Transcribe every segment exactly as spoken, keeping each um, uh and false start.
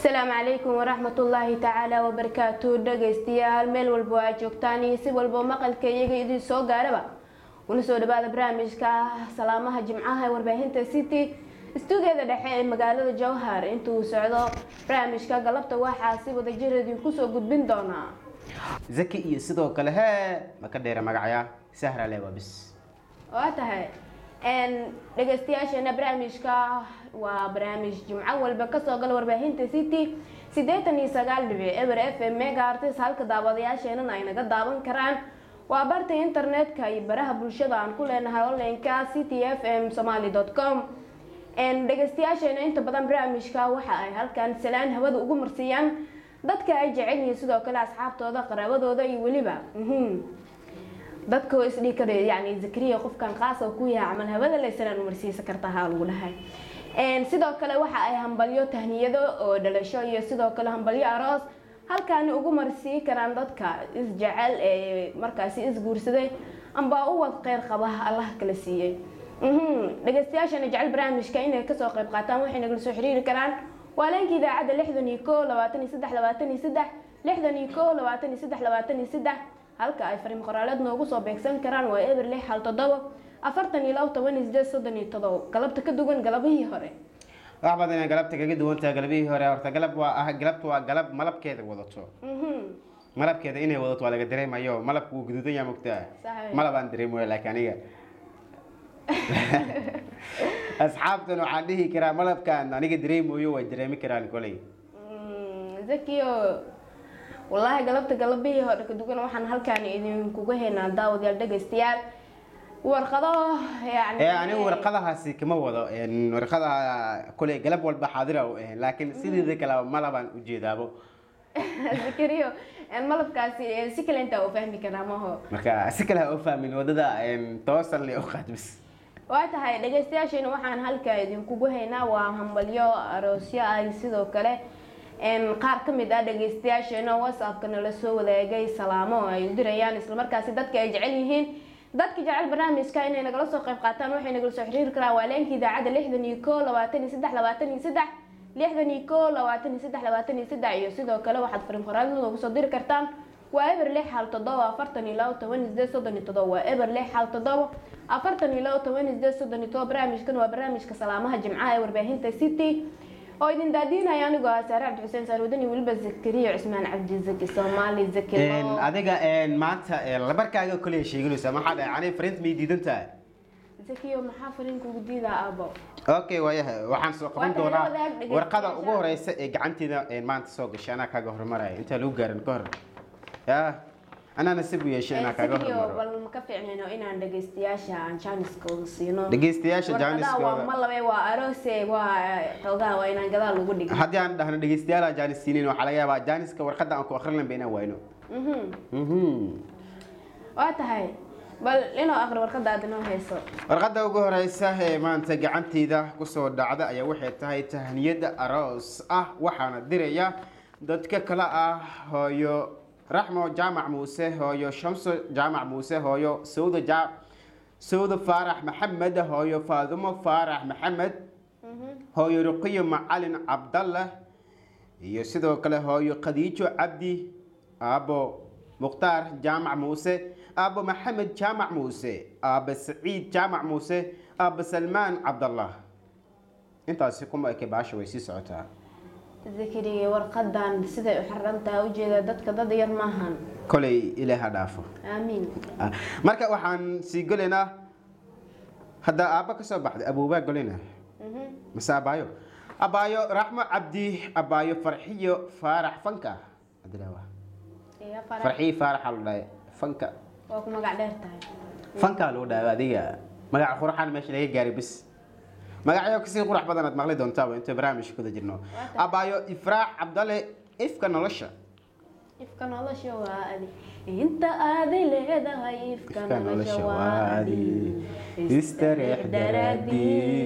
السلام عليكم ورحمة الله تعالى وبركاته دغيستيال ميل والبو joogtaan si walba maqalkayga idin soo gaaraba una soo dhawaada barnaamijka salaamaha jimcaha ee warbaahinta City studio-da dhexe ee magaalada Jowhar intuu socdo barnaamijka galabta waxa si wada jir idin ku soo gudbin doona Zaki iyo sidoo kale he ma ka dheera magacaya Sahra Lewa bis waa tahay ان dhageystayaashana barnaamijka waa barnaamij jimco walba ka soo gal warbaahinta City siddeetan iyo sagaal dhibic eber F M megahertz halka daawadayaasheena ay naga daawan karaan waa barta internetka iyo baraha bulshada aan ku leenahay online-ka city f m somali dot com en dhageystayaashana inta badan barnaamijka waxa ay halkan salaan hawada ugu marsiyaan dadka ay jecel yihiin sidoo kale asxaabtooda qaraabadooda iyo waliba dadka oo isdhii kare yani Zakariya qofkan qaas oo ku yahay amal hawada la islaan marsiisa kartaa lagu lahay een sidoo kale waxa ay hambalyo tahniyado oo dhalasho iyo sidoo kale hambalyo aroos halkaan ugu marsii karaan dadka isjecel ee markaasi isguursaday amba u wad qeyr qaba Allah kala siiyay mhm dhageystayaashana jecel barnaamijka inay ka soo qayb qaataan waxay naga soo xiriiri karaan waalanka idaacada lixdan iyo kow labaatan iyo saddex labaatan iyo saddex lixdan iyo kow labaatan iyo saddex labaatan iyo saddex halka ay fariin qoraaleed noogu soo beegsan karaan waa eber lix hal toddoba afartan iyo laba toban iyo siddeed soddon iyo toddoba galabta ka duwan galabihii hore wax badan ay galabta kaga duwan tahay galabihii hore horta galab waa ah galabtu waa galab malabkeeda wadato mhm malabkeeda inay wadato waa laga dareemayo malabku uu guduudan yahay mugtaa malab aan dareemayo laakiin aniga asxaabtan waxaan dhihi karaa malabkan aniga dareemayo way dareemi karaan kolay zakiyo والله قلبت قلبي هذا كدوقنا وحنا هالكان إذا كوجهنا داود يا دقستيال ورقضة يعني يعني ورقضها سي كم وضع يعني ورقضها كل قلب والبحاضرة لكن سيدي ذيك لو ملبان وجيد أبو ذكريو الملب كاسي سكل أنت وفهمي كلامه هو مركا سكلها أفهم من وده يعني توصل لي أخذ بس وقتها دقستيال شيء وحنا هالكان إذا كوجهنا وهم بليو روسيا يصيدوا كله ان qaar kamid ah dhageystayaashana WhatsApp-kana la soo wadaagay salaamo ay dirayaan isla markaas dadka ay jecel yihiin dadka jecel barnaamijka inay naga soo qayb qaataan waxay naga soo xiriir karaan waalanka idaacada lixdan iyo kow labaatan iyo saddex labaatan iyo saddex lixdan iyo kow labaatan iyo saddex labaatan iyo saddex iyo sidoo kale waxaad fariin qoraal noogu soo diri kartaan waa eber lix hal toddoba afartan iyo laba toban iyo siddeed soddon iyo toddoba waa eber lix hal toddoba afartan iyo laba toban iyo siddeed soddon iyo toddoba barnaamijkan waa barnaamijka salaamaha jimcaha ee warbaahinta City oo idin daadinaya anigu Sahra Abdi Xuseen Sarwadani waliba Zakariya Usmaan Abdi Zaki Soomaali Zaki een adiga een maanta labarkaaga kale sheeganaysa maxaa dhacay friend mi diidanta Zakiyo maxaa fariin kugu diidaa abo okay waayahay waxaan soo qaban doonaa warqada ugu horeysa ee gacanteeda een maanta soo gashay ana kaaga hormaray inta lagu gaarin ka hor ya أنا نسيب ويا شيء أنا كأجر مرة. والله مكفي إنه إن عند جستياش عن جانس كوسينو. جستياش جانس كوس. والله ما بيوا أروسي وتوقع وين عندنا لوجود. هدي عند هنا جستياش جانس سنين وحلايا بعد جانس كورقة أنكو آخرنا بينا وينو. مهم. مهم. واتهاي. بل لأنه آخر ورقة عندنا هيسو. ورقة وجوه رئيسه ما أنت جعنتي ذا قصة دعاء أي واحد تهاي تهنيد أراس أه وحنا دريا دتك كلا أه هيو رحمة جامع موسى هايو شمس جامع موسى هايو سود جا سود فارح محمد هايو فاطمة فارح محمد هايو رقية معلن عبد الله يسدو كله هايو خديجة عبدي أبو مختار جامع موسى أبو محمد جامع موسى أبو سعيد جامع موسى أبو سلمان عبد الله أنت أسيكم أكباش ويسي سعتها ذكري ورقدان سيده حرمتها وجهدا dadka dad yar maahan kulay ilaaha dhaafo aamin marka waxaan si galena hada aaba ka soo baxday abuuba galena mhm masaabayo abayo rahma abdi abayo farxiyo farax fanka adlawa iya farax farxi farax alday fanka waa ku magac dheer tahay fanka loo dhaaway adiga magac qurxan meesha laga gaari bis magacayo kasii qurux badan aad maqli doontaa inta barnaamijka ku jirno abayo ifraax abdalle ifka nolosha ifka nolosha waadi inta aad leedahay ifka nolosha waadi istareex daradi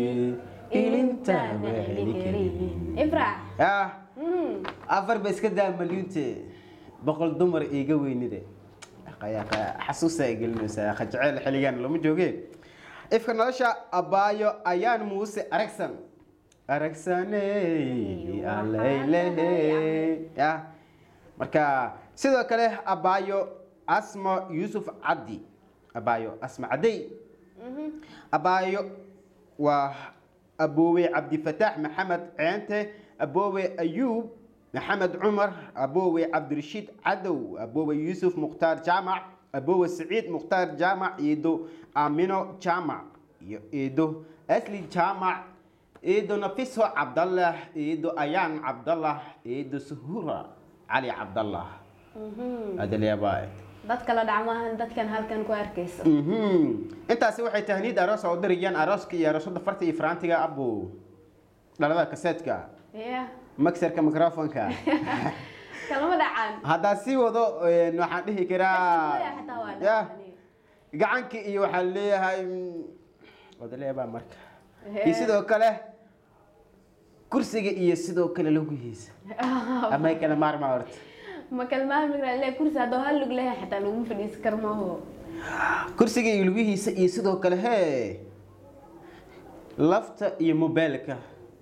ilinta maalikari ifraax ah afar bas ka daa malyuunte boqol dumar iiga weynide qaya xasuusa igelinaysa khajaceel xiligan lama joogeen ifka nolosha abayo ayaan muuse aragsan aragsaney alaylehe ya marka sidoo kale abaayo asma yusuf cabdi abaayo asma cadey abaayo waa aboowe cabdifataax maxamed ceente aboowe ayuub maxamed cumar aboowe cabdirashiid cadow aboowe yuusuf mukhtaar jaamac aboowe saciid mukhtaar jaamac iido aamino jaamac iyo iido asli jaamac iido nafiso cabdallah iido ayaan cabdallah iido suhura cali cabdallah adalyaabaa dadka la dhacmahan dadkan halkan ku arkayso intaasi waxay tahniid aroos oo dirayaan arooska iyo aroosada farta iyo faraantiga abu dhalada kaseedka yeah maksarka microfonka kalama dhacan haddaa sii wado waxaan dhihi karaa ya gacanki iyo waxaan leeyahay odaleebaa marka iyo sidoo kale kursiga iyo sidoo kale lugihiisa ama ay kala maarmaa horta ma kalmaan migra le kursi hadoo hal lug leeyahay xataa lagu fadhiisan karo maaho kursiga iyo lugihiisa iyo sidoo kale hee lafta iyo mobilka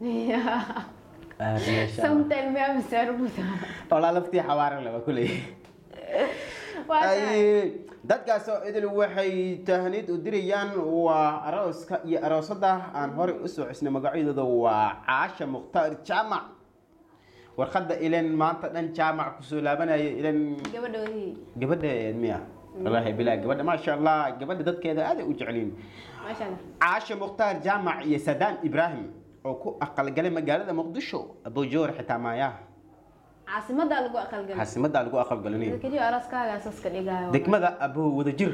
sometimes ma masarbuta wala laftii xawaaran laba kulay ay dadkaas oo idil waxay tahniid u dirayaan waa arooska iyo aroosada aan hore u soo xisnay magacyadooda waa caasha mukhtaar jaamac warqada ilan maanta dhan jaamac ku soo laabanaya ilan gabadhoodii gabadha miya wallahi bilaa gabadha ma sha Allah gabadha dadkeeda aad ay u jeceliin ma sha Allah caasha mukhtaar jaamac iyo sadaan ibrahim oo ku aqal galay magaalada muqdisho abu joor xitaa maaya caasimada lagu aqal galay caasimada lagu aqal galay kaliya arooskaaga asaska dhigayo degmada abu wadajir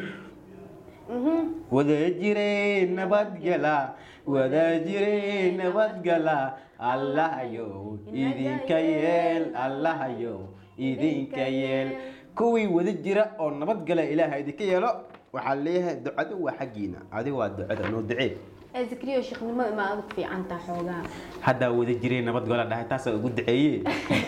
wadajire nabadgala wadajire nabadgala allah ayo idinka yeel allah ayo idinka yeel kuwii wadajira oo nabadgala ilaahay idinka yeelo waxaa leeyahay ducadu waa xaqiina adiga waa ducada noo ducee azkriyo sheekhnimo ma aad ku fiican tahay xoogaa hadda wadajire nabadgala dhahay taas oo ugu duceeyay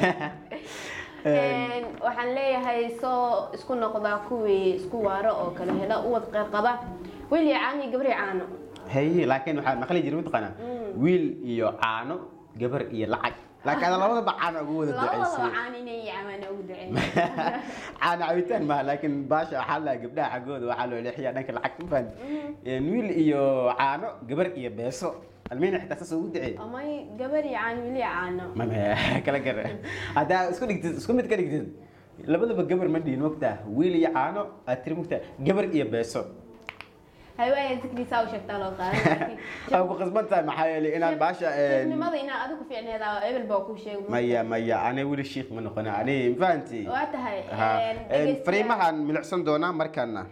een waxaan leeyahay soo isku noqda kuwii isku waaro oo kala hela uwad qeyr qaba wiil iyo caano iyo gabar iyo caano hay laakiin waxaa maqli jiray mid qana wiil iyo caano gabar iyo lacag laakiin labada bacaan ugu wada duceysay labada caano inay yamaan ugu duceeyay caano cawitaan ma laakiin baasha waxa la gabdhaha xagooda waxa loo leexiyaa dhanka lacag fan een wiil iyo caano gabar iyo beeso almeena xitaa saas ugu duceeyay amay gabar iyo caano wiil iyo caano ma kala gar hada isku dhigtid isku mid ka dhigtid labadaba gabar ma dhiin waqta wiil iyo caano atri mugta gabar iyo beeso هاي ذكري ساو شكتا لو قال أبو قسمتها محايلة إن الباشا لماذا إن أدوك في عنا هذا قبل باكو شيء مايا مايا أنا ولي الشيخ من قناة أنا فانتي وقتها فريمها من الحسن دونا مركنا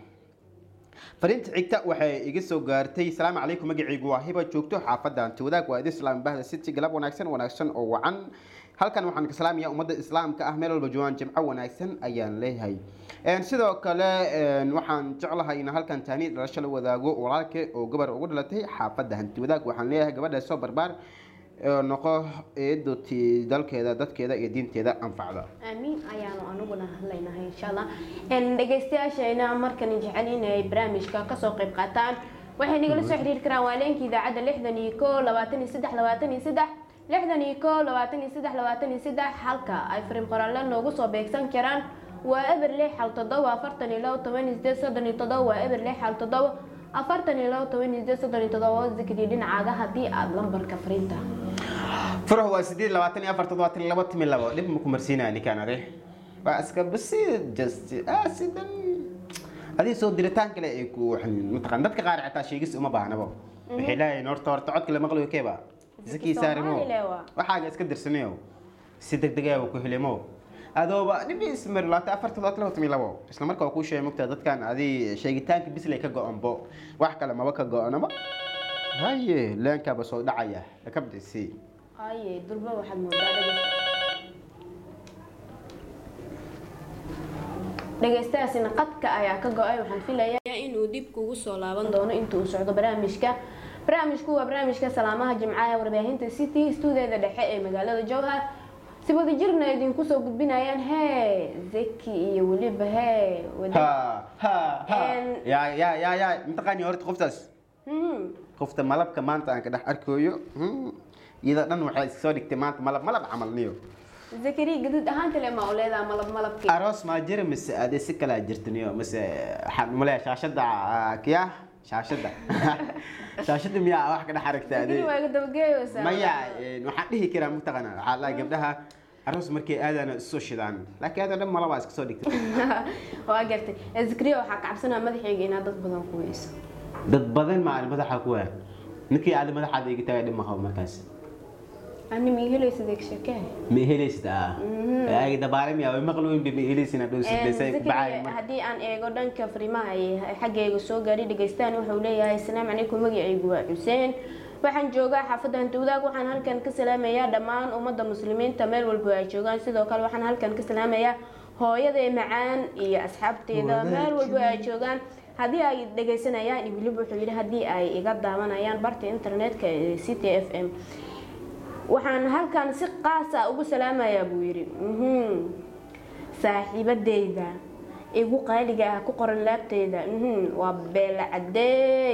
فرينت عيكتا وحي يقصو قارتي السلام عليكم مقعي قواهبة جوكتو حافظة أنت وذاك وإذا السلام بهذا الستي قلب وناكسن وناكسن أو عن halkan waxaan ka salaamayaa ummadda islaamka ah meel walba joogan jimco wanaagsan ayaan leeyahay een sidoo kale een waxaan jeclahay in halkan taaniid dhalasho la wadaago walaalkay oo gabar ugu dhalatay xaafadda hanti wadaag waxaan leeyahay gabadha soo barbaar noqo eedoti dalkeeda dadkeeda iyo diinteeda anfacda amiin ayaanu anuguna hadlaynahay insha Allah een dhageystayaashayna markan jecelin ay barnaamijka ka soo qayb qaataan waxay nagala soo xiriir karaan waleenkii idaacadda lixdan iyo kow labaatan iyo saddex labaatan iyo saddex lixdan iyo kow labaatan iyo saddex labaatan iyo saddex halka ay fariin qoraale noogu soo beegsan karaan waa eber lix hal toddoba afartan iyo labo toban iyo siddeed soddon iyo toddoba waa eber lix hal toddoba afartan iyo labo toban iyo siddeed soddon iyo toddoba zikri dhinacaaga haddii aad lambarka fariinta furaha waa siddeed labaatan iyo afar toddobaatan iyo labo timi labo dhib ma ku marsiinaa ninkaan ade waa iska basiid just asidan adii soo diritaan kale ay ku mataqaan dadka qaar xitaa sheegis uma baahnabo waxay leeyihiin horta horta codka la maqlayo keeba zaki saarimo waxaaga iska dirsanayo si degdeg ah ku helimo adooba nibi ismir laata afar toddobaatan iyo labo isla markaa ku sheegay mugta dadkan adii sheegitaanka bislay ka go'anbo wax kale ma ka go'anaba haye leenka ba soo dhacaya ka bdisi haye durba waxaad moodaa dhageystayaasina qadka ayaa ka go'ay waxaan filayaa inuu dib kugu soo laaban doono inta uu socdo barnaamijka barnaamijku waa barnaamijka salaamaha jimcaha warbaahinta city stuudiada dhexe ee magaalada jowhar si wada jirna idinku soo gudbinayaan hee zaki iyo weliba hee ha ha ha ya ya ya ya intaqani horta qoftaas qofta malabka maanta aan ka dhex arkayo iyada dhan waxay iska soo dhigtay maanta malab malab camal niyo zakari gaduud ahaanta le ma u leedahay malab malabkii aroos ma jira mise aad si kala jirto niyo mise waxaan maleeyahay shaashada kiya shaashada shaashada miyaa wax ka dhaxaragtaa zakari waa iga dabageeyaysaa maya waxaan dhihi karaa mutaqana waxaa la gabdhaha aroos markay aadana soo shidaan laakiin aad dhan malaba iska soo dhigtay waa gartay zakari waxa ka cabsanaa madaxayga inaad dad badan ku weyso dad badan ma madaxa ku waa ninkii aad madaxaada iga tagay dhimaha markaas ani ma helaysid eeg sheekay ma helaysid ah ay dabaarim yaa maqluun bi helaysid dhow sidayay bacay hadii aan eego dhanka fariimaha ay xaggayga soo gaari dhageystaan wuxuu leeyahay assalaamu calaykum magacaygu waa Xuseen waxaan joogaa xaafadda Hantuudaag waxaan halkan ka salaamayaa dhammaan ummadda muslimiinta meel walba ay joogaan sidoo kale waxaan halkan ka salaamayaa hooyaday macaan iyo asxaabteeda meel walba ay joogaan hadii ay dhageysanayaan ibilib wuxuu yiri hadii ay iga daawanayaan barta internetka ee C T F M waxaan halkan si qaas ah ugu salaamayaa buu yiri mhm saaxiibadeyda igu qaaliga ah ku qoran laabteeda mhm waa Beela Cadeey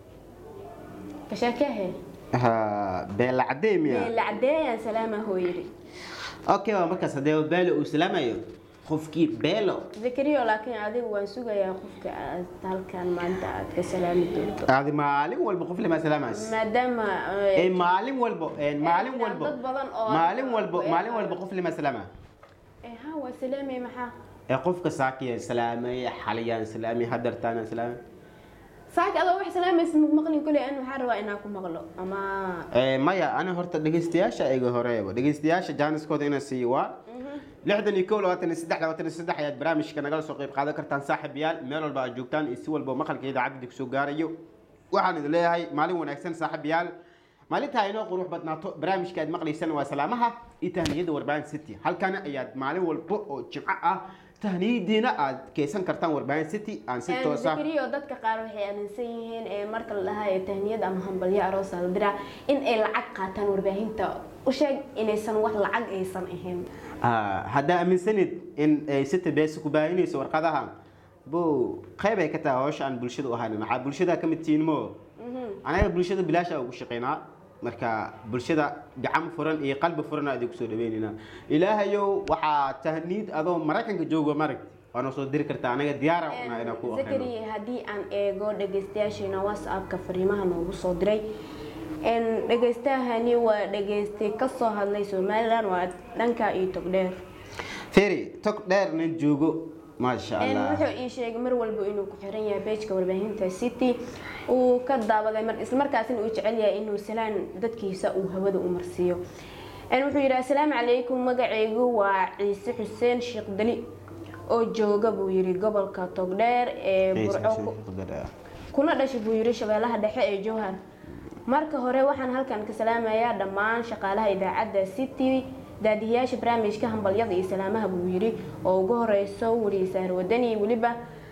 kashakahe ha Beela Cadeey miya Beela Cadeey salaama hoo yiri okay waa markaas hadee Beela uu salaamayo qofkii Beelo Zakariyo laakiin adigu waan sugayaa qofka halkan maanta aad ka salaami doonto aadi maalin walba qof lama salaamays maadaama ee maalin walba ee maalin walba maalin walba maalin walba qof lama salaama ee ha waa salaamay maxaa ee qofka saakiya salaamay xaliyan salaamay hadartana salaamay saak adoo wax salaamaysid maqlin kulay aan waxa rabaa inaan ku maqlo ama ee maya ana horta dhageystayaasha ayga horeeyba dhageystayaasha jaaniskooda ina siiwa lixdan iyo kow labaatan iyo saddex labaatan iyo saddex ayaad barnaamijka nagala soo qayb qaadan kartaan saaxiibayaal meel walba aad joogtaan iyo si walba maqalka idaacadda ku soo gaarayo waxaan idin leeyahay maalin wanaagsan saaxiibayaal maalinta inoo qurux badnaato barnaamijka aad maqlaysaan waa salaamaha iyo tahniyada warbaahin city halkan ayaad maalin walba oo jimco ah tahniyadiina aad keysan kartaan warbaahin city aan si toos ah Zakariyo dadka qaar waxay aaminsan yihiin ee marka la dhahayo tahniyad ama hambalyo aroos la dira in ay lacag qaataan warbaahinta u sheeg inaysan wax lacag aysan ahayn hadda aaminsanid in ay city base ku baahinayso warqadaha buu qayb ay ka tahay hawsha aan bulshada u ahayn maxaa bulshada ka mid tihiin mo anaga bulshada bilaash ugu shaqeynaa marka bulshada gacan furan iyo qalbi furan aad ku soo dhaweynina ilaahayow waxa tahniid adoo Mareykanka joogo marag waana soo diri kartaa anaga diyaar ah inaan ku aqoon Zakari hadii aan eego dhageystayaashina WhatsApp-ka fariimaha noogu soo diray in dhageystahani waa dhageystay ka soo hadlay Soomaaliland waa dhanka iyo Togdheer Feri Togdheer nin joogo ما شاء الله wuxuu ii sheegay mar walba inuu ku xiran yahay page-ka warbaahinta City uu ka daawaday mar isla markaasina uu jecel yahay inuu salaan dadkiisa uu hawada u marsiyo aan wuxuu yiraahdaa assalaamu calaykum magacaygu waa Ciise Xuseen Sheekh Dali oo jooga buu yiri gobolka Togdheer ee Burco kuna dhashay buu yiri shabeelaha dhexe ee Jowhar marka hore waxaan halkan ka salaamayaa dhammaan shaqaalaha idaacadda City daadiyaasha barnaamijka hambalyada iyo salaamaha buu yiri oo ugu horeyso wariyaha wadani waliba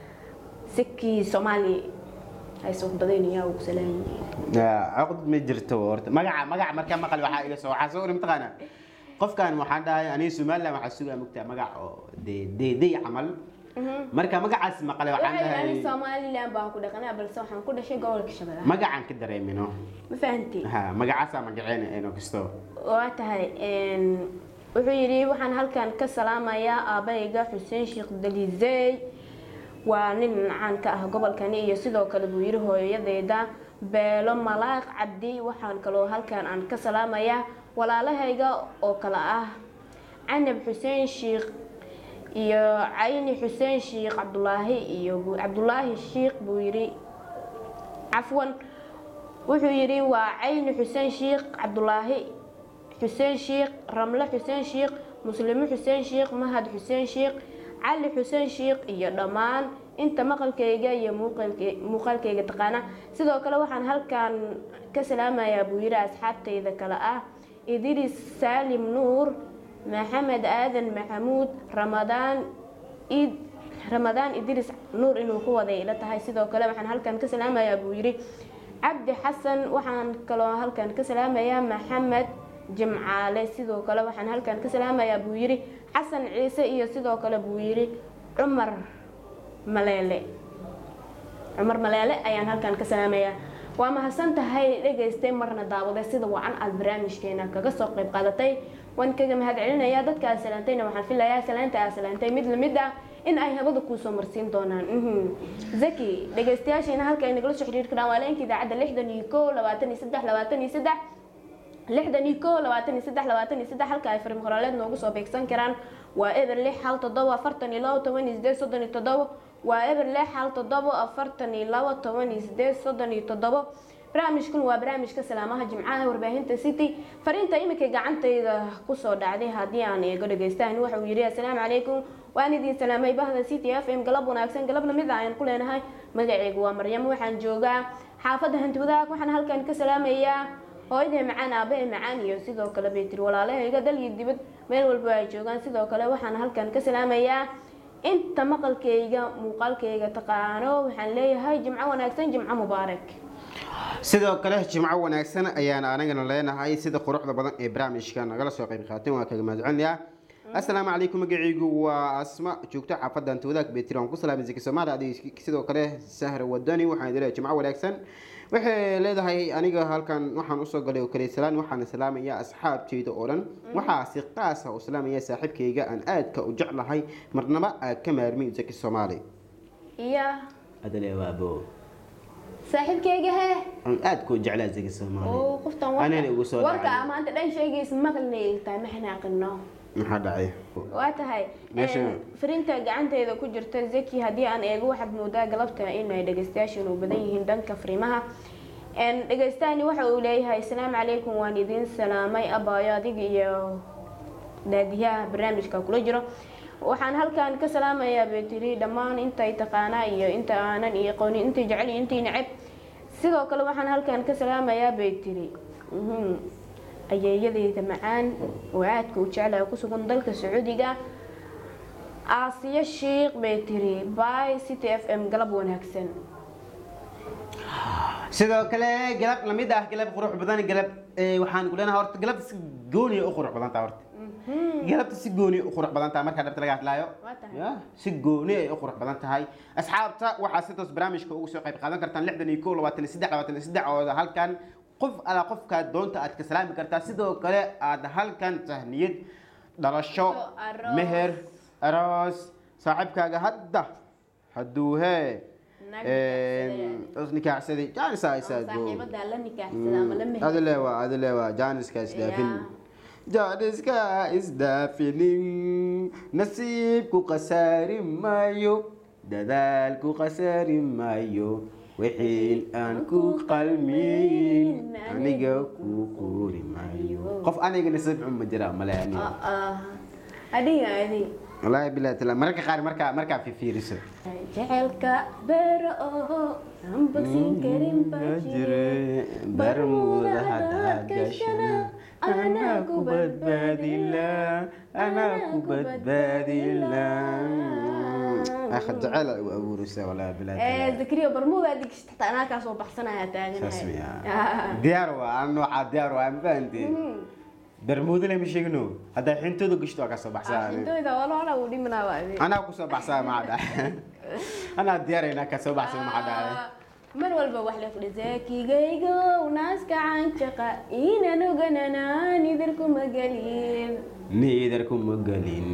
siki Soomaali ay soo badaynayaa ugu salaamay aqd ma jirto horta magaca magaca marka maqal waxa iga soo waxa soo rimtaqana qofkan waxaan dhahay ani Soomaaliland waxa sugaa mugtaa magac oo de de de amal marka magacaas maqal waxaan dhahay ani Soomaaliland baan ku dhaqanaa balse waxaan ku dhashay gobolka Shabeellaha magacan ka dareemino ma fahanti ha magacaas magaceena ee kisto waa tahay in wuxuu yiri waxaan halkan ka salaamayaa aabayga Xuseen Sheekh Dalizey waa nin caan ka ah gobolkani iyo sidoo kale buu yiri hooyadeeda Beelo Malaaq Cabdi waxaan kaloo halkan aan ka salaamayaa walaalahayga oo kala ah Canab Xuseen Sheekh iyo Cayni Xuseen Sheekh Cabdullaahi iyo Cabdullaahi Sheekh buu yiri afwan wuxuu yiri waa Cayni Xuseen Sheekh Cabdullaahi Xuseen Sheekh Ramla Xuseen Sheekh Muslim Xuseen Sheekh Mahad Xuseen Sheekh Ali Xuseen Sheekh iyo dhamaan inta maqalkayga iyo muuqaalkayga muuqaalkayga taqaana sidoo kale waxaan halkan ka salaamayaa buu yiri asxaabtayda kala ah Idris Salim Nuur Maxamed Aadan Maxamuud Ramadaan Id Ramadaan Idris Nuur inuu ku waday ila tahay sidoo kale waxaan halkan ka salaamayaa buu yiri Cabdi Xasan waxaan kaloo halkan ka salaamayaa Maxamed Jimcaale sidoo kale waxaan halkan ka salaamayaa buu yiri Xasan Ciise iyo sidoo kale buu yiri Umar Maleele Umar Maleele ayaan halkan ka salaamayaa waa mahadsan tahay dhegaystay marna daawada sida wacan aad barnaamijkeena kaga soo qayb qaadatay waan kaga mahad celinayaa dadka aad salaantayna waxaan filayaa salaanta aad salaantay mid lamid ah in ay habada ku soo marsiin doonaan zaki dhegaystayaasheena halka ay nagala soo xiriir karaan waa leenka idaacadda lixdan iyo kow labaatan iyo saddex labaatan iyo saddex lixdan iyo kow labaatan iyo saddex labaatan iyo saddex halka ay fariin qoraleed noogu soo beegsan karaan waa eber lix hal toddoba afartan iyo labo toban iyo sideed soddon iyo toddoba waa eber lix hal toddoba afartan iyo labo toban iyo sideed soddon iyo toddoba barnaamijkan waa barnaamijka salaamaha jimcaha warbaahinta city fariinta imika gacantayda kusoo dhacday haddii aan eego dhegaystahan waxa uu yidhi assalaamu calaykum waan idin salaamay bahda city f m galab wanaagsan galab lamid ah ayaan ku leenahay magacaygu waa maryamo waxaan joogaa xaafadda hanti wadaag waxaan halkan ka salaamayaa hooyadee macaan aabahe macaan iyo sidoo kale beetir walaalahayga dal iyo dibad meel walba ay joogaan sidoo kale waxaan halkan ka salaamayaa inta maqalkayga muuqaalkayga taqaano waxaan leeyahay jimco wanaagsan jimco mubaarak sidoo kale jimco wanaagsan ayaan anagana leenahay sida quruxda badan ee barnaamijka nagala soo qayb qaateen waa kaga mahadcelinayaa assalaamu calaykum magacaygu waa asma joogto xaafadda hanti wadaag beetir waan ku salaamay zaki soomaali sidoo kale sahra wadani waxaan leeyahay jimco wanaagsan waxay leedahay aniga halkan waxaan usoo galay oo kale salaan waxaan salaamayaa asxaabteyda oo dhan waxaa si qaas ah u salaamaya saaxiibkayga aan aadka u jeclahay marnaba aad ka maarmin zaki soomaali iya adale waabo saaxiibkayga he aan aadka u jeclaa zaki soomaali oo qoftan warka maanta dhan sheegaysa maqalnay tahay ma xanaaqino maxaa dhacay waa tahay fariinta gacantayda ku jirta zaki haddii aan eego waxaad moodaa galabta inay dhegaystayaashan u badan yihiin dhanka fariimaha dhegaystaani waxa uu leeyahay assalaamu calaykum waan idin salaamay abaayo adiga iyo daadiyaha barnaamijka kula jiro waxaan halkan ka salaamayaa beetiri dhammaan intay taqaanaa iyo inta aanan iyo aqoonin intay jecel iyo intay neceb sidoo kale waxaan halkan ka salaamayaa beetiri ayeeyadeyda macaan oo aadka u jeclaa ku sugan dalka sacuudiga aasiya sheekh beetiri by city f m galab wanaagsan sidoo kale galab lamid ah galab qurux badan galab waxaan ku leenahay horta galab si gooni u qurux badan tahay horta galabta si gooni u qurux badan tahay marka dhabta laga hadlaayo ya si gooni ay u qurux badan tahay asxaabta waxaa si toos barnaamijka ugu soo qayb qaadan kartaan lixdan iyo kow labaatan iyo saddex labaatan iyo saddex oo halkan qof ala qofka doonta aad ka salaami kartaa sidoo kale aad halkan tahniyad dhalasho meher aroos saaxiibkaaga hadda hadduu hee nikaaxsaday jaanisaa isaadleewa adleewa jaaniska isdaafin jaaniska isdaafinin nasiibku qasaari maayo dadaalku qasaari maayo wixii aan ku qalmin aniga ku qori maayo qof aniga nasiib xun ma jira male aniga adiga adiga wallaahi bilaa tala marka qaar marka marka fi fiiriso jecelka baro oo aan bogsin karin bajire barmuda hadaad gashana ana ku badbaadila ana ku badbaadila أخذ جعل أبو رسا ولا بلاد. إيه ذكريه برمودا ديك حتى أنا كاسو بحسنها تاني. تسمية. دياروا أنا عاد دياروا أم فهمتي. برمودا اللي مش يجنو. هذا الحين تدو قشتوا كاسو بحسها. الحين تدو إذا والله أنا ودي من أوادي. أنا كاسو بحسها ما عدا. أنا دياري أنا كاسو بحسها ما عدا. من والبا وحلف لزاكي جايجو وناس كعن شقا إينا نوجنا نيدركم مقالين. نيدركم مقالين.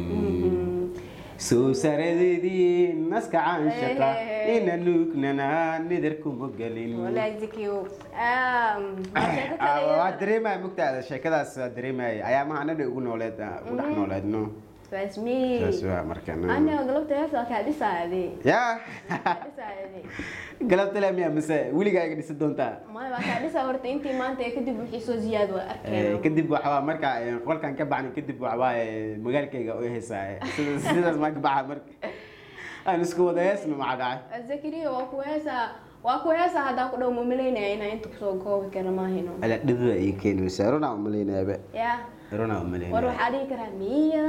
سو سردي نسك عن شقا إن نوكنا ندركم مقالين ولا يزكيو آم دريمة مكتئب الشيء كذا دريمة أيام أنا نقول نولد ونحن نولدنا فاسمي فاسمي مركنا أنا قلبت يا ساك هذه سعدي يا هذه سعدي قلبت لهم يا مساء ولي قاعد يصدون تا ما بقى هذه صورت أنت ما أنت كذب بحسوا زيادة وأركان كذب وحوا مركا قول كان كبعني كذب وحوا مجال كي جاوي هسا سيدا ما كبعها مرك أنا سكوا ده اسمه ما عدا الذكري وكويسة وكويسة هذا كله مملين هنا أنت بسوقه كرما هنا لا دبا يكين وسارنا مملين يا بق يا رونا مملين وروح عليك رميا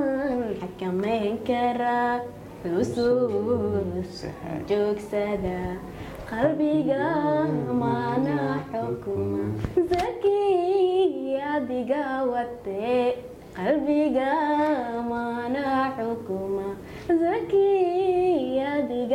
حكمين كرا فلوس جوك سدا قلبي قامنا حكمة زكي يا دقاوتي قلبي قامنا حكمة زكي يا دقاوتي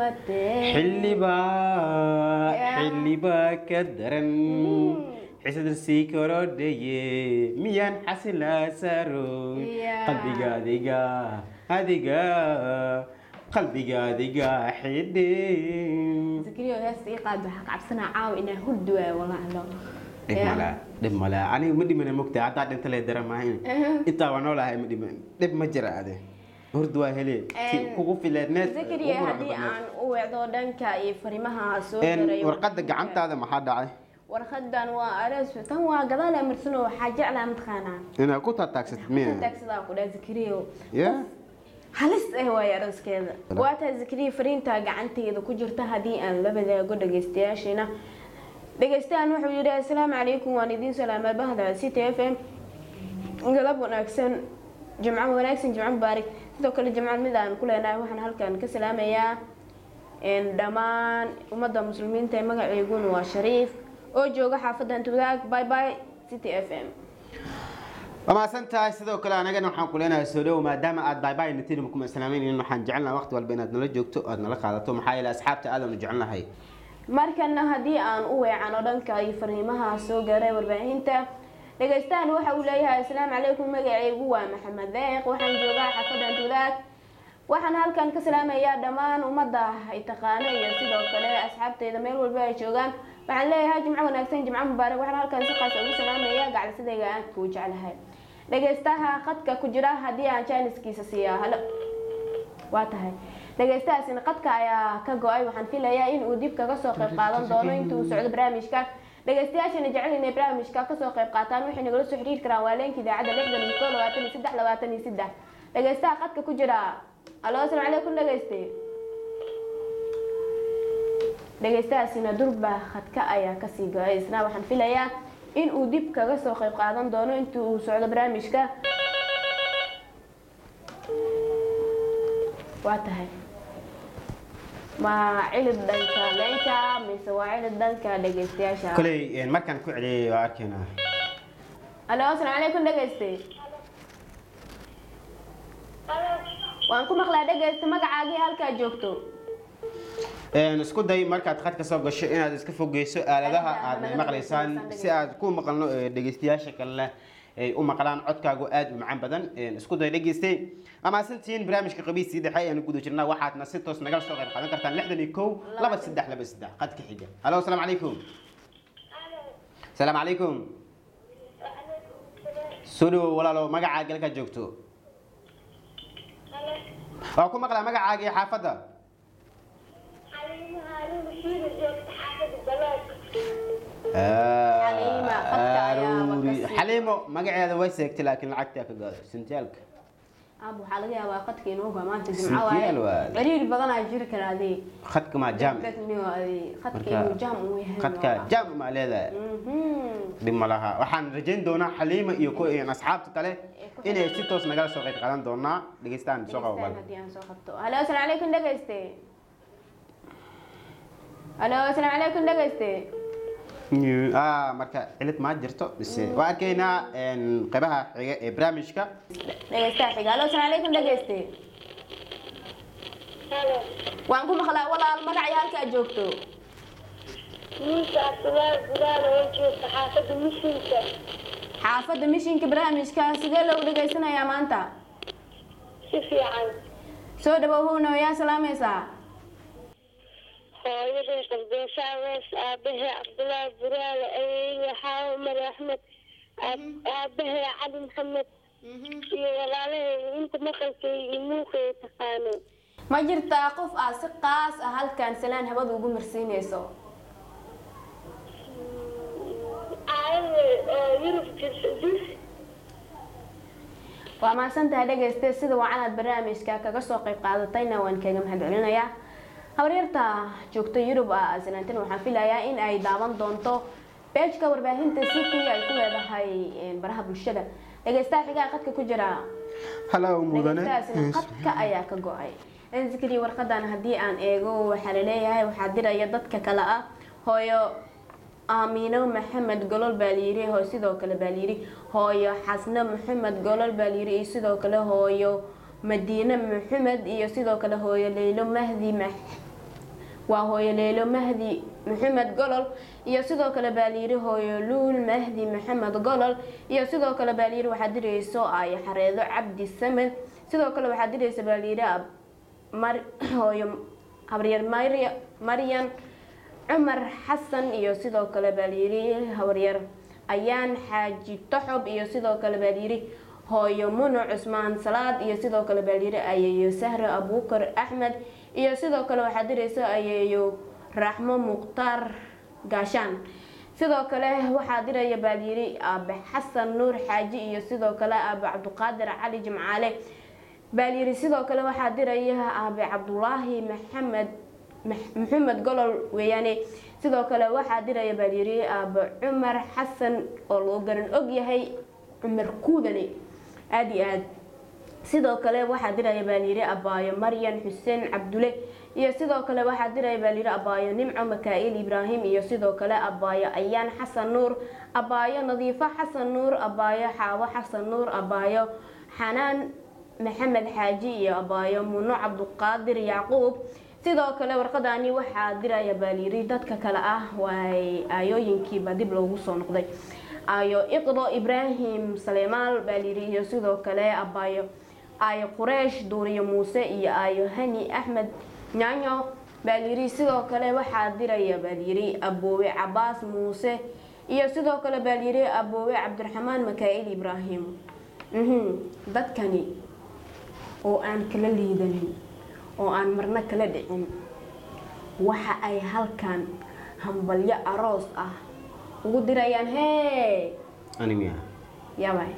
واتي حلبا حلبا كدرن حسد السيكورو دي ميان حسلا سارو قلبي قادقا هادقا قلبي قادقا حدين زكريا يا سي قاد حق عبسنا عاو إنه هدوة والله لا دب ملا دب ملا أنا مدي من المكتة عطا أنت اللي درا معين إنت وانا هاي مدي من دب مجرى هذا هردوا هلي كوكو في الناس زكريا هدي عن وعدو دنكا يفرمها سوق إن ورقد قعمت هذا ما حد عاي ورقدان وأرس توا قضاء مرسلو حاجة على متخانة أنا كنت تاكسي مين تاكسي ذا كده زكريا يا هلس إيه ويا رز كذا وقتها زكريا فرينتا قعنتي إذا كجرتها دي أن لبدا يقول دقيستياشينا دقيستيان وحو يرى السلام عليكم واندين سلام البهدة سي تي اف ام انقلب وناكسن جمعة وناكسن جمعة مبارك sidoo kale jamacad mid aan ku leenahay waxaan halkan ka salaamayaa in dhamaan ummadda muslimiinta ee magaceeguna waa Shariif oo jooga xaafadda Antudaag bye bye city f m وما سنتها sidoo kale anagana waxaan ku leenahay soo dhaw maadaama aad bye bye natiina kuma salaamayn in waxaan jecelnahay waqti walba inaad nala joogto aad nala qaadato maxaa yeelay asxaabta aad u jecelnahay markana hadii aan u weecano dhanka ay fariimaha soo gaaray warbaahinta دقيستان waxa uu leeyahay assalaamu calaykum magacaygu waa maxamed deeq waxaan joogaa xaafadda Antudaag waxaan halkan ka salaamayaa dhamaan ummadda ay taqaano iyo sidoo kale asxaabteeda meel walba ay joogaan waxaan leeyahay jimco wanaagsan jimco mubaarak waxaan halkan si qaas ugu salaamayaa gacalsadayga aan ku jecelahay dhageystaha qadka ku jira hadii aan jaaniskiisa siiyo halo waa tahay dhageystahaasina qadka ayaa ka go'ay waxaan filayaa in uu dib kaga soo qayb qaadan doono intuu uu socdo barnaamijka dhageystayaashana jecel inay barnaamijka ka soo qayb qaataan waxay nagala soo xiriir karaan waa leenka idaacadda lixdan iyo kow labaatan iyo saddex labaatan iyo saddex dhageystaha qadka ku jira alo assalaamu calaykum dhageyste dhageystahaasina durba khadka ayaa kasii go'ay isna waxaan filayaa in uu dib kaga soo qayb qaadan doono intuu uu socdo barnaamijka waa tahay ما علد دنك لينكا مسوا علد دنك دقيستياشا كلي مركان ku celiyo arkina Alo assalaamu calaykum dhageyste waan ku maqlaa dhageyste magacaagii halka joogto een isku day markaad khadka soo gasho inaad iska fogeyso aaladaha aad maqlaysaan si aad ku maqalno dhageystayaasha kale ay u maqlaan codkaagu aad u macaan badan een isku day dhageystay ama santiin barnaamijka qabiisi dhaxay aan gudo jirnaa waxaadna si toos naga soo qayb qaadan kartaan lixdan iyo kow laba saddex laba saddex qadka xiga halo assalaamu calaykum assalaamu calaykum soo walaalo magacaaga halka joogto waa ku maqlaa magacaaga iyo xaafadda حليمو مقعد ويسك لكن لعقتك قال سنتيالك ابو حلقه يا قدك انو ما تجمع واي قليل بدنا جيرك هذه خدك ما جام خدك انو جام ويهن خدك جام ما لهدا دم لها waxaan rajayn doonaa Xaliima iyo ko in asxaabta kale inay si toos naga soo qayb qaadan doonaa dhageystaan soo qabal halo assalaamu calaykum dhageyste halo assalaamu calaykum dhageyste آه مركا علت ما جرتو بس وأكينا إن قبها حاجة برامجك. دقيستي حاجة لو سلام عليكم دقيستي. وانكم خلا والله المرة عيالك أجوكتو. مش أطلع بلاد وجه حافظ مشينك. حافظ مشينك برامجك سجل لو دقيستنا يا مانتا. شوفي عن. سود بوهونا ويا سلام يا سا. hooyadii qabdeysa wees aabahe cabdullaahi buraale ayeeyo xaawo mari axmed aabahe cali maxamed iyo walaalahay inta maqalkay iyo muuqay taqaano ma jirtaa qof aad si qaas ah halkan salaan habada ugu marsiinayso waa maasantahay dhageyste sida wacanad barnaamijka kaga soo qayb qaadatayna waan kaga mahadcelinayaa habaryarta joogto Yurub ah aslantan waxaan filayaa in ay daawan doonto page-ka warbaahinta city ay ku leedahay baraha bulshada dhageystaha xiga qadka ku jira hello mudane qadka ayaa ka go'ay in zikri warqadan hadii aan eego waxa la leeyahay waxa diraya dadka kala ah hooyo Aamino Maxamed Golol Baliiri hooyo sidoo kale Baliiri hooyo Xasna Maxamed Golol Baliiri sidoo kale hooyo مدينة محمد iyo sidoo kale hooyo Leelo Mahdi waa hooyo leelo mahdi maxamed golol iyo sidoo kale baaliiri hooyo luul mahdi maxamed golol iyo sidoo kale baaliiri waxaa dirayso ay xareedo cabdi samed sidoo kale waxaa diraysa baaliiri mar hooyo habaryar maryan cumar xasan iyo sidoo kale baaliiri habaryar ayaan xaaji toxob iyo sidoo kale baaliiri hooyo muno cusmaan salaad iyo sidoo kale baaliiri ayeeyo sahre abuukar axmed iyo sidoo kale waxaa diraysa ayeeyo raxmo mukhtaar gaashaan sidoo kale waxaa diraya baaliiri aabe xasan nuur xaaji iyo sidoo kale aabe cabdiqaadir cali jimcaale baaliiri sidoo kale waxaa diraya aabe cabdulaahi maxamed maxamed golol weeyaane sidoo kale waxaa diraya baaliiri aabe cumar xasan oo loo garan og yahay cumar kuudane aada iyo aad sidoo kale waxaa diraya baaliiri abaayo maryan xuseen cabdule iyo sidoo kale waxaa diraya baaliiri abaayo nimco makaa'il ibraahim iyo sidoo kale abaayo ayaan xasan nuur abaayo nadiifo xasan nuur abaayo xaawo xasan nuur abaayo xanaan maxamed xaaji iyo abaayo muno cabduqaadir yacquub sidoo kale warqadani waxaa diraya baaliiri dadka kale ah waay aayooyinkiiba dib loogu soo noqday ayo iqdo ibraahim salemaal baaliiri iyo sidoo kale abaayo ayo qureesh duuriyo muuse iyo ayo hani axmed nyaanyo baaliiri sidoo kale waxaa diraya baaliiri aboowe cabaas muuse iyo sidoo kale baaliiri aboowe cabdiraxmaan makaa'il ibraahim dadkani oo aan kala liidanin oo aan marna kala dhicin waxa ay halkan hambalyo aroos ah ugu dirayaan hee animiya yabay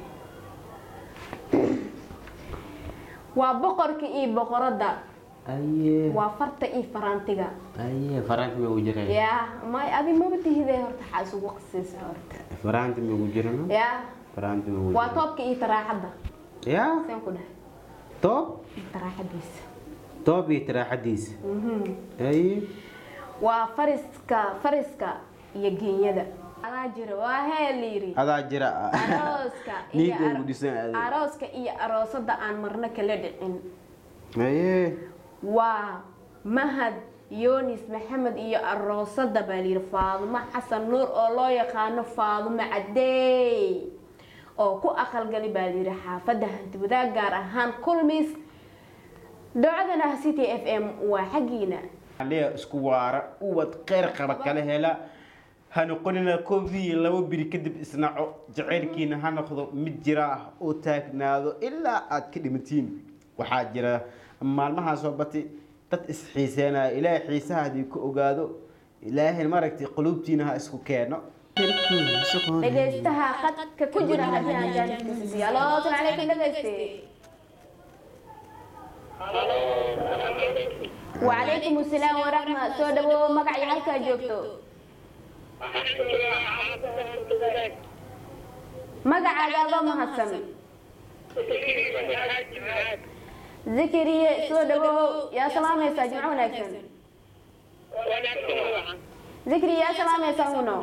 waa boqorka iyo boqorada aye waa farta iyo faraantiga aye faraanti ma ugu jiray ya may adi ma tihide horta xaa isugu qasaysa horta faraanti ma ugu jirano ya faraanti ma ugu waa toobka iyo taraaxada ya saan ku dhahay toob taraaxadiisa toob iyo taraaxadiisa aye waa fariska fariska iyo geeyada adaa jira waa heeliiri adaa jira arooska iyo arooska iyo aroosada aan marna kala dhicin aye waa mahad yoonis maxamed iyo aroosada baaliir faadumo xasan nuur oo loo yaqaano faadumo cadeey oo ku aqalgali baaliir xaafada hanti wadaag gaar ahaan kulmis dowladana city f m waa xagiina عليه اسكوارا وتقير قرب كله هلا هنقولنا كوفي لو بري كدب إصنعوا جعلكين هناخذ متجراه وتاكنادو إلا أكدمتين وحاجرة أما المها صوبتي تتسحيسنا إلى حيسها هذه كوجادو إلهي المركتي قلوبتينها اسكو كانوا dhageystaha qadka ku jira hadii aan jaaniskiisa halo assalaamu calaykum dhageyste وعليكم السلام ورحمة سو دبو مقعي halka joogto magacaaga ma hasan ذكري سو دبو يا سلام يا ساجمع وناكسن ذكري يا سلام يا سهونو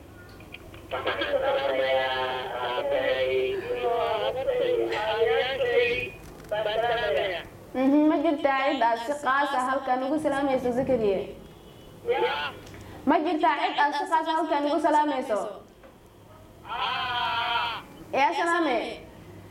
ما جرت عيد أشقاص هل كان يقول سلام يسوع زكريا ما جرت عيد أشقاص هل كان يقول سلام يسوع يا سلامي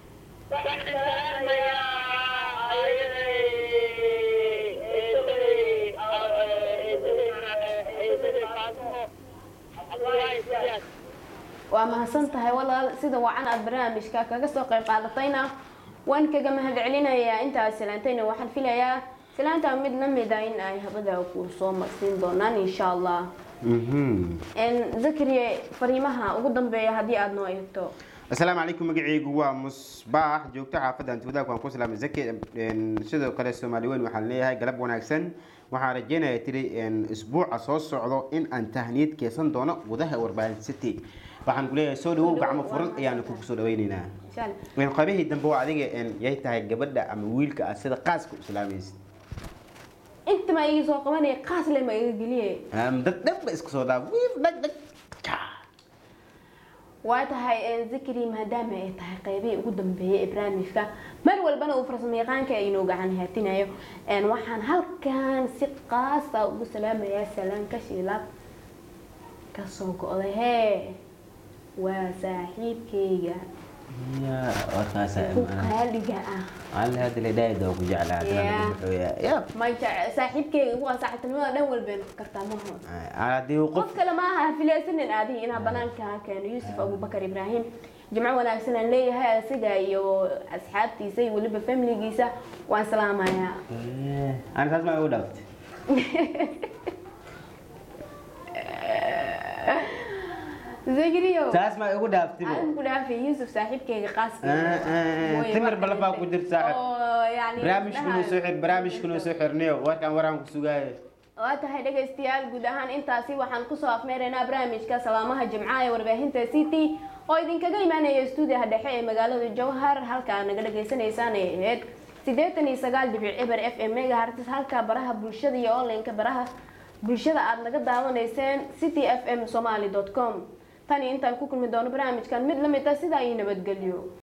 ومحسنتها والله سيدا وعنا البرنامج كاكا قصو قيب قادتينا وان كاقا مهد علينا يا انتا سلانتين وحد فيلا يا سلانتا مد نمدين اي هبدا وكو صوم مقسين دونان ان شاء الله ان ذكري فريمها وقدم بي هدي ادنو ايهتو السلام عليكم مقعيق waa musbaax joogta xaafada antooda waan ku salaamay zaki sidoo kale Soomaaliyeed waxaan leeyahay galab wanaagsan waxaan rajeynayaa tiri in isbuuca soo socdo in aan tahniyad keesan doono gudaha warbaahin city waxaan ku leeyahay soo dhawow gacmo furan ayaan ku soo dhaweynaynaa insha Allah waan qaybihii dambe waa adiga in yahay tahay gabadha ama wiilka ah sida qaaska u salaamaysid inta ma ii soo qabanay qaas le ma ii geliyay am dad dad isku soo dhaaf wiif dad dad واتهاي ذكري مهدامة إتها قيبي قدام به إبراهيم فا مر والبنا وفرسمي قان كأنه قعن هاتنا يو إن وحن هل كان سقاسة وسلام يا سلام كشيلات كسوق عليه وساحب كيجا يا وكاسة وقال جاء على هذا اللي دايد أو جعل يا يا ما يجع ساحب كي هو ساعة النوم أول بين كرتامه على دي وقف قف كلامها في لسن العادي إنها بنان كان يوسف أبو بكر إبراهيم جماعة ولا سنة لي هاي سجى يو أصحابتي سي واللي بفاملي جيسة وسلام يا أنا تسمع ودوت زجريو تسمع ودوت أنا بقول في يوسف صاحب كي قاس تمر بلا باك ودير صاحب يعني برامج كنو سحر برامج كنو سحر نيو وكان ورام سجاي واتهاي dhageystayaal guud ahaan intaasi waxaan ku soo afmeeraynaa barnaamijka salaamaha jimcaha ee warbaahinta City oo idinkaga imaanaya stuudiyaha dhexe ee magaalada Jowhar halka naga dhageysanaysaan ee ahayd siddeetan iyo sagaal dhibic eber F M megahertz halka baraha bulshada iyo online-ka baraha bulshada aad naga daawanaysaan city f m somali dot com tani intaan ku kulmi doono barnaamijkan mid la mid ah sida ay nabadgelyo